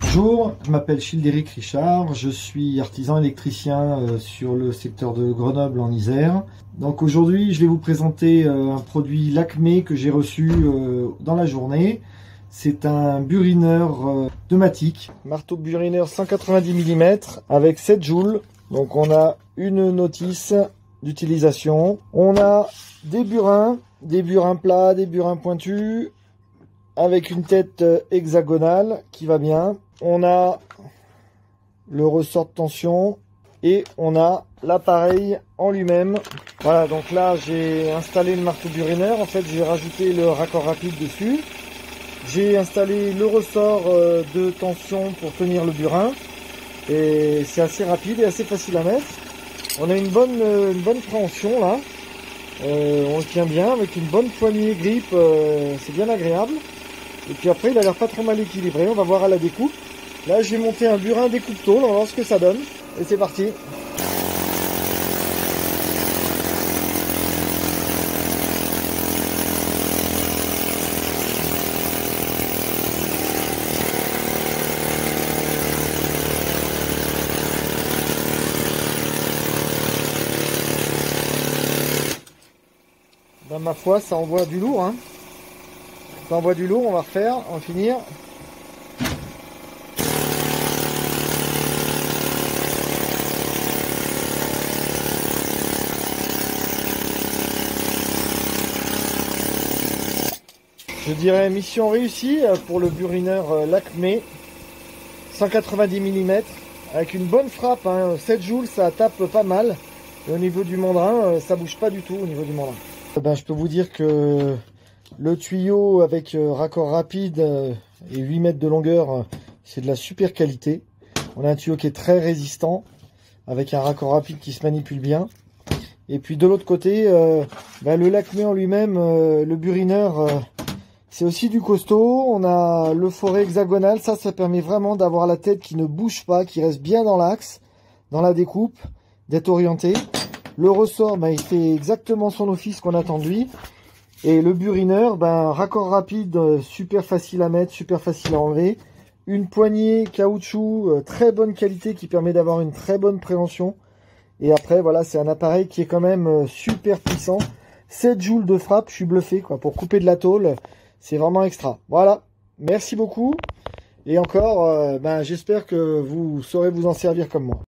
Bonjour, je m'appelle Childéric Richard, je suis artisan électricien sur le secteur de Grenoble en Isère. Donc aujourd'hui je vais vous présenter un produit Lakmé que j'ai reçu dans la journée. C'est un burineur pneumatique, marteau burineur 190 mm avec 7 joules. Donc on a une notice d'utilisation. On a des burins plats, des burins pointus, avec une tête hexagonale qui va bien. On a le ressort de tension et on a l'appareil en lui-même. Voilà, donc là j'ai installé le marteau burineur. En fait, j'ai rajouté le raccord rapide dessus. J'ai installé le ressort de tension pour tenir le burin. Et c'est assez rapide et assez facile à mettre. On a une bonne préhension là. On le tient bien avec une bonne poignée grip. C'est bien agréable. Et puis après, il a l'air pas trop mal équilibré. On va voir à la découpe. Là, j'ai monté un burin découpe-tôle. On va voir ce que ça donne. Et c'est parti. Ben, ma foi, ça envoie du lourd, hein. Ça envoie du lourd, on va refaire, on va finir. Je dirais mission réussie pour le burineur Lakmé 190 mm avec une bonne frappe, hein, 7 joules, ça tape pas mal. Et au niveau du mandrin, ça bouge pas du tout au niveau du mandrin. Ben, je peux vous dire que le tuyau avec raccord rapide et 8 mètres de longueur, c'est de la super qualité. On a un tuyau qui est très résistant avec un raccord rapide qui se manipule bien. Et puis de l'autre côté, le Lakmé en lui-même, le burineur, c'est aussi du costaud. On a le forêt hexagonal, ça permet vraiment d'avoir la tête qui ne bouge pas, qui reste bien dans l'axe, dans la découpe, d'être orienté. Le ressort, il fait exactement son office qu'on attend de lui. Et le burineur, raccord rapide, super facile à mettre, super facile à enlever. Une poignée caoutchouc, très bonne qualité qui permet d'avoir une très bonne préhension. Et après, voilà, c'est un appareil qui est quand même super puissant. 7 joules de frappe, je suis bluffé, quoi. Pour couper de la tôle, c'est vraiment extra. Voilà, merci beaucoup. Et encore, j'espère que vous saurez vous en servir comme moi.